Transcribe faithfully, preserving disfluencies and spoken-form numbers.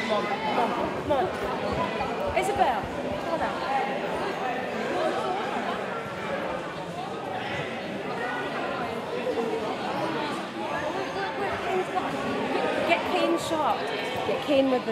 Come on, come on, come on. Isabel, hold on. Get Kane shot. Get Kane with the